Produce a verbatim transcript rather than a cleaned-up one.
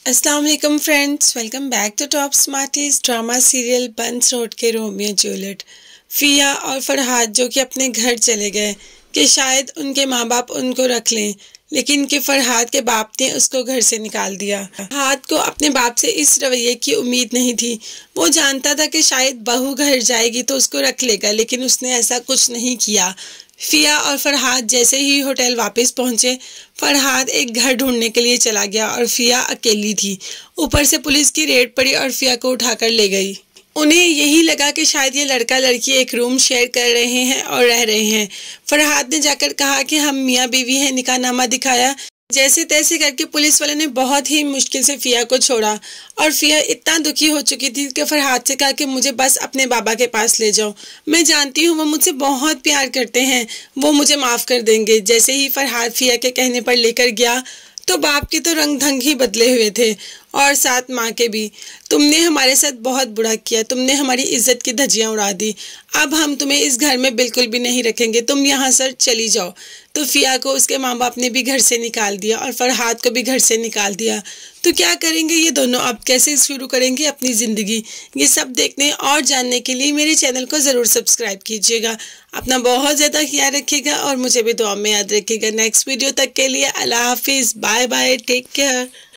अस्सलाम वालेकुम friends, welcome back to top smarties drama serial Burns Road के Romeo Juliet. Fiya और फरहाद जो कि अपने घर चले गए कि शायद उनके माँ बाप उनको रख लें, लेकिन कि फरहाद के बाप ने उसको घर से निकाल दिया। फरहाद को अपने बाप से इस रवैये की उम्मीद नहीं थी। वो जानता था कि शायद बहू घर जाएगी तो उसको रख लेगा, लेकिन उसने ऐसा कुछ नहीं किया। फिया और फरहाद जैसे ही होटल वापस पहुंचे, फरहाद एक घर ढूंढने के लिए चला गया और फिया अकेली थी। ऊपर से पुलिस की रेड पड़ी और फिया को उठाकर ले गई। उन्हें यही लगा कि शायद ये लड़का लड़की एक रूम शेयर कर रहे हैं और रह रहे हैं। फरहाद ने जाकर कहा कि हम मियाँ बीवी हैं, निकाहनामा दिखाया। जैसे तैसे करके पुलिस वाले ने बहुत ही मुश्किल से फिया को छोड़ा और फिया इतना दुखी हो चुकी थी कि फरहाद से कहा कि मुझे बस अपने बाबा के पास ले जाओ, मैं जानती हूँ वो मुझसे बहुत प्यार करते हैं, वो मुझे माफ़ कर देंगे। जैसे ही फरहाद फिया के कहने पर लेकर गया तो बाप के तो रंग ढंग ही बदले हुए थे और साथ माँ के भी। तुमने हमारे साथ बहुत बुरा किया, तुमने हमारी इज्जत की धज्जियाँ उड़ा दी, अब हम तुम्हें इस घर में बिल्कुल भी नहीं रखेंगे, तुम यहाँ से चली जाओ। तो फिया को उसके माँ बाप ने भी घर से निकाल दिया और फरहाद को भी घर से निकाल दिया। तो क्या करेंगे ये दोनों, अब कैसे शुरू करेंगे अपनी ज़िंदगी? ये सब देखने और जानने के लिए मेरे चैनल को ज़रूर सब्सक्राइब कीजिएगा। अपना बहुत ज़्यादा ख्याल रखिएगा और मुझे भी दुआ में याद रखिएगा। नेक्स्ट वीडियो तक के लिए अल्लाह हाफिज़, बाय बाय, टेक केयर।